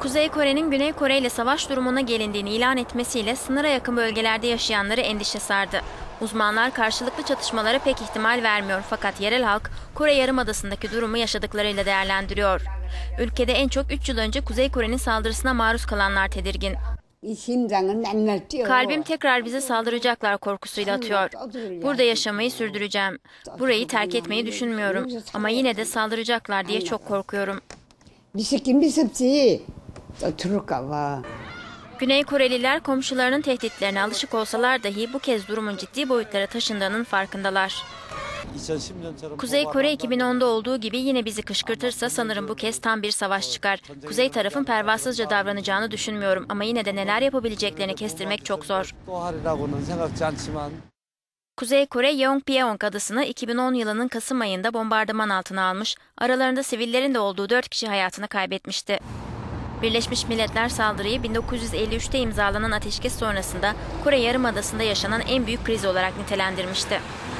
Kuzey Kore'nin Güney Kore ile savaş durumuna gelindiğini ilan etmesiyle sınıra yakın bölgelerde yaşayanları endişe sardı. Uzmanlar karşılıklı çatışmalara pek ihtimal vermiyor fakat yerel halk Kore Yarımadası'ndaki durumu yaşadıklarıyla değerlendiriyor. Ülkede en çok 3 yıl önce Kuzey Kore'nin saldırısına maruz kalanlar tedirgin. Kalbim tekrar bize saldıracaklar korkusuyla atıyor. Burada yaşamayı sürdüreceğim. Burayı terk etmeyi düşünmüyorum. Ama yine de saldıracaklar diye çok korkuyorum. Güney Koreliler komşularının tehditlerine alışık olsalar dahi bu kez durumun ciddi boyutlara taşındığının farkındalar. Kuzey Kore 2010'da olduğu gibi yine bizi kışkırtırsa sanırım bu kez tam bir savaş çıkar. Kuzey tarafın pervasızca davranacağını düşünmüyorum ama yine de neler yapabileceklerini kestirmek çok zor. Kuzey Kore Yeongbyeong adasını 2010 yılının Kasım ayında bombardıman altına almış, aralarında sivillerin de olduğu 4 kişi hayatını kaybetmişti. Birleşmiş Milletler saldırıyı 1953'te imzalanan ateşkes sonrasında Kore Yarımadası'nda yaşanan en büyük kriz olarak nitelendirmişti.